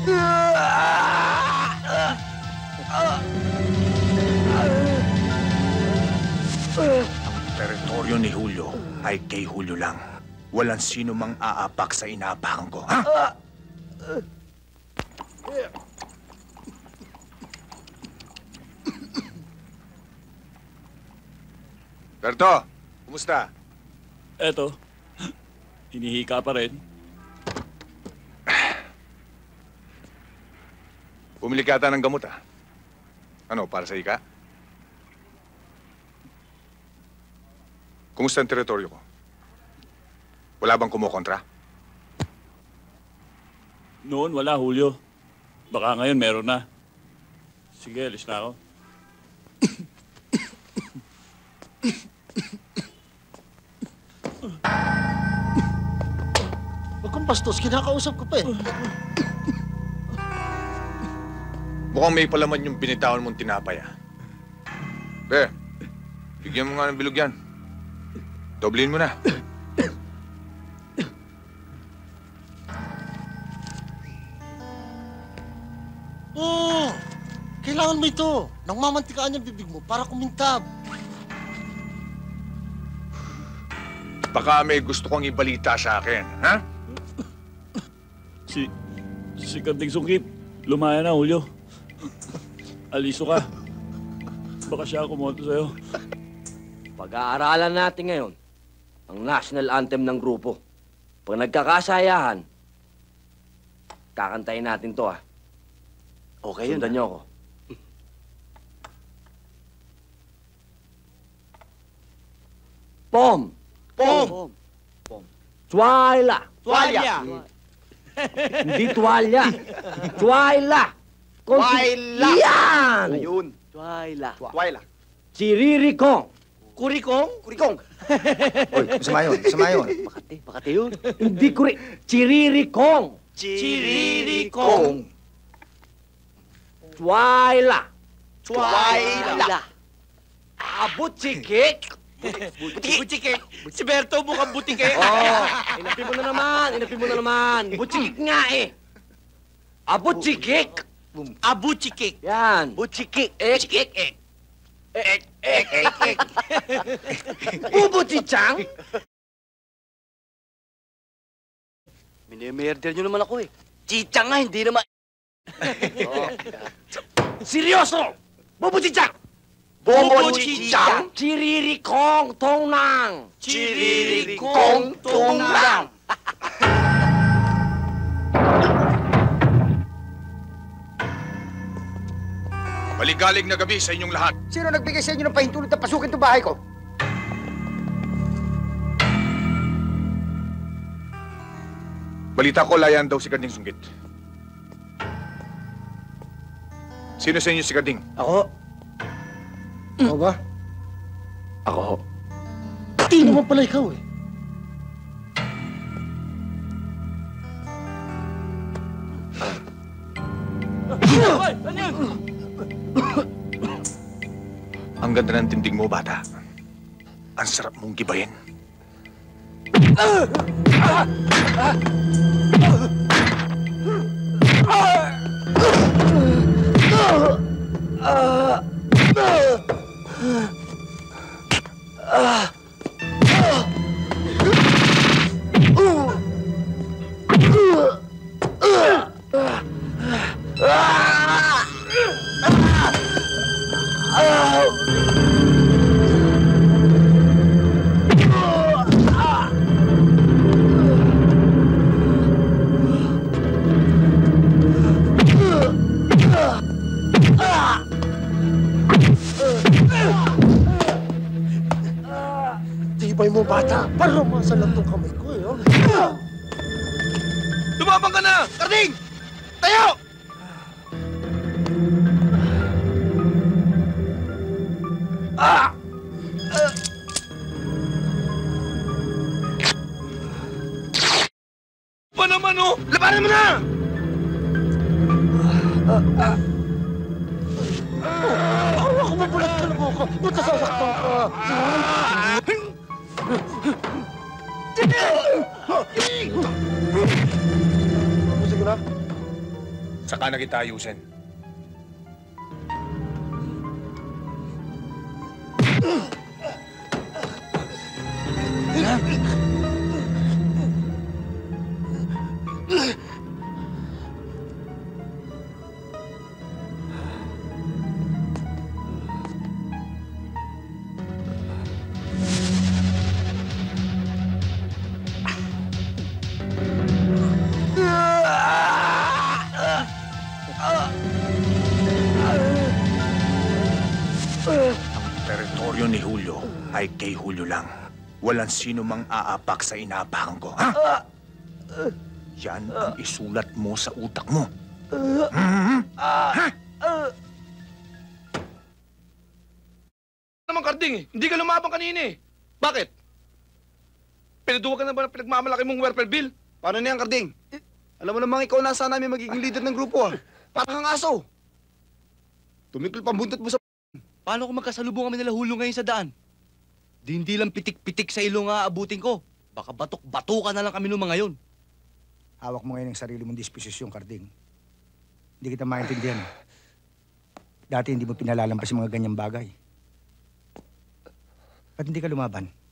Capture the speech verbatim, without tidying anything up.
Ang teritoryo ni Julio ay kay Julio lang. Walang sino mang aapak sa inaapakan ko, ha? Berto, kumusta? Eto, hinihika pa rin. Bumili ka ata ng gamot, ha? Ano, para sa ika? Kumusta ang teritoryo ko? Wala bang kumukontra? Noon, wala, Julio. Baka ngayon meron na. Sige, alis na ako. Huwag kang bastos, kinakausap ko pa eh. Mukhang may palaman yung binitawan mong tinapay, ah. Be, bigyan mo nga ng bilog yan. Doblin mo na. Oo! Kailangan mo ito. Nang mamantikaan yung bibig mo para kumintab. Baka may gusto kong ibalita sa akin, ha? Si... si Kanting Sungkit. Lumaya na, Julio. Aliso ka. Baka siya kumonto sa'yo. Pag-aaralan natin ngayon ang national anthem ng grupo. Pag nagkakasayahan, kakantayin natin to, ah. Okay, sundan niyo ako. Pom! Pom! Pom! Tuwala! Tuwalya! Hindi tuwalya! Tuwala! Tuwala! Yan! Ayun. Tuwala. Tuwala. Siririkong! Kurikong? Kurikong. Oy, masama yun, masama yun. Makati, makati yun. Hindi kuri... Siririkong! Chiririkong. Tuwala! Tuwala. Abutsikik! Butike. Si Berto mukhang butike. Oh, inapin mo na naman, inapin mo na naman. Butsikik nga eh. Abutsikik! Abuchikik. Yan. Butchikik. Ek, Chikik. Ek. ek, ek, ek, ek. Bubuchichang! Minimerder nyo naman ako eh. Chichang nga, hindi naman. Oh. Seryoso! Bubuchichang! Bubuchichang! Chiririkong tongnang! Chiririkong tunglang! Maligalig na gabi sa inyong lahat. Sino nagbigay sa inyo ng pahintulot na pasukin itong bahay ko? Balita ko, layan daw si Kanting Sungkit. Sino sa inyo si Kanting? Ako. Ako ba? Ako. Di naman pala ikaw eh. Hoy! Ano yun? Ang ganda ng tindig mo, bata. Ang sarap mong gibayin. Tibay mo, bata. Parang masalang tong kamay ko eh. Oh. Tumabang ka na! Karding! Tayo! Ah! Pa naman oh! Labanan mo na! Awa ko, mabulat ka na mo ako. Ba't nasasaktan ka? Sige na. Saka na kita ayusin. Teritoryo ni Julio ay kay Julio lang. Walang sino mang aapak sa inaapakan ko, ha? Yan ang isulat mo sa utak mo. Mhm. Ha? naman, Karding eh. Hindi ka lumabang kanina eh. Bakit? Pinaduwa ka na ba ng pinagmamalaki mong Werper Bill? Paano na yan, Karding? Alam mo namang ikaw na sana namin magiging leader ng grupo, ah. Para kang aso. Tumikol pambuntot mo sa... Paano kung magkasalubong kami nila Hulyo ngayon sa daan? Di hindi lang pitik-pitik sa ilong nga abutin ko. Baka batok-batukan na lang kami nung mga yun. Hawak mo ngayon ang sarili mong disposisyon, Karding. Hindi kita maintindihan. Dati hindi mo pinalalampas yung mga ganyang bagay. Ba't hindi ka lumaban?